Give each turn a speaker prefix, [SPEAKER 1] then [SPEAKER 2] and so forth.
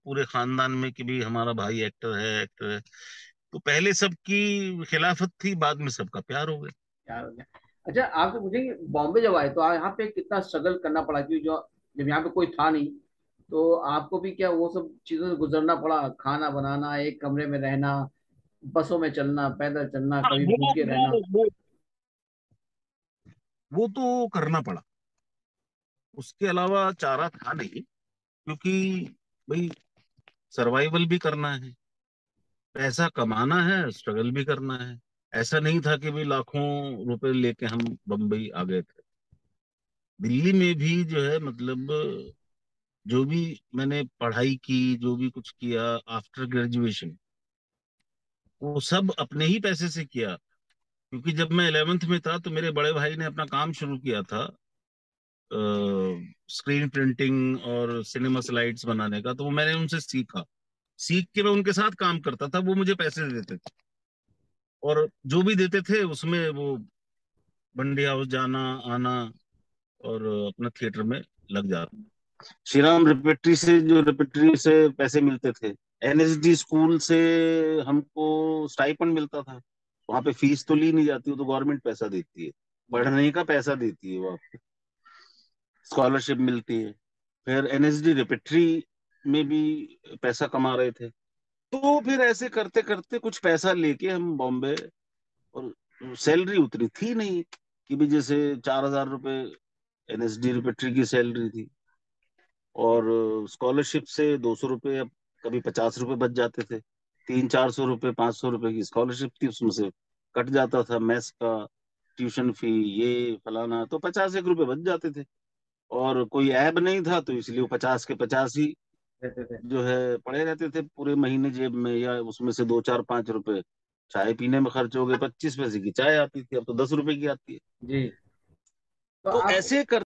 [SPEAKER 1] पूरे खानदान में कि भी हमारा भाई एक्टर है, एक्टर है। तो पहले सबकी खिलाफत थी, बाद में सबका प्यार हो गया।
[SPEAKER 2] यार हो गया। अच्छा, आप तो मुझे बॉम्बे जब आए तो यहाँ पे कितना स्ट्रगल करना पड़ा, क्योंकि जो जब यहाँ पे कोई था नहीं, तो आपको भी क्या वो सब चीजों से गुजरना पड़ा? खाना बनाना, एक कमरे में रहना, बसों में चलना, पैदल चलना,
[SPEAKER 1] हाँ,
[SPEAKER 2] कभी भूखे रहना।
[SPEAKER 1] वो तो करना पड़ा। उसके अलावा चारा था नहीं, क्योंकि भाई सर्वाइवल भी करना है, पैसा कमाना है, स्ट्रगल भी करना है। ऐसा नहीं था कि भाई लाखों रुपए लेके हम बम्बई आ गए थे। दिल्ली में भी जो है मतलब, जो भी मैंने पढ़ाई की, जो भी कुछ किया आफ्टर ग्रेजुएशन, वो सब अपने ही पैसे से किया। क्योंकि जब मैं 11th में था तो मेरे बड़े भाई ने अपना काम शुरू किया था, स्क्रीन प्रिंटिंग और सिनेमा स्लाइड्स बनाने का। तो वो मैंने उनसे सीखा, सीख के मैं उनके साथ काम करता था, वो मुझे पैसे देते थे। और जो भी देते थे उसमें वो बंडी हाउस जाना आना और अपना थिएटर में लग जाना। श्रीराम रेपेट्री से, जो रेपेट्री से पैसे मिलते थे, एनएसडी स्कूल से हमको स्टाइपेंड मिलता था। वहां पे फीस तो ली नहीं जाती, वो तो गवर्नमेंट पैसा देती है, पढ़ने का पैसा देती है वो आपको, स्कॉलरशिप मिलती है। फिर एनएसडी रेपेट्री में भी पैसा कमा रहे थे। तो फिर ऐसे करते करते कुछ पैसा लेके हम बॉम्बे, और सैलरी उतनी थी नहीं कि भी जैसे 4,000 रुपये एनएसडी रिपेट्री की सैलरी थी, और स्कॉलरशिप से 200 रुपये, अब कभी 50 रुपये बच जाते थे। 300-400 रुपये, 500 रुपये की स्कॉलरशिप थी, उसमें से कट जाता था मैस का, ट्यूशन फी, ये फलाना, तो 50 एक रुपये बच जाते थे। और कोई ऐब नहीं था, तो इसलिए वो 50 के 50 ही
[SPEAKER 2] रहते थे।
[SPEAKER 1] जो है पड़े रहते थे पूरे महीने जेब में, या उसमें से 2 4 5 रुपए चाय पीने में खर्च हो गए। 25 पैसे की चाय आती थी, अब तो 10 रुपए की आती है।
[SPEAKER 2] जी। तो
[SPEAKER 1] तो
[SPEAKER 2] आप
[SPEAKER 1] ऐसे कर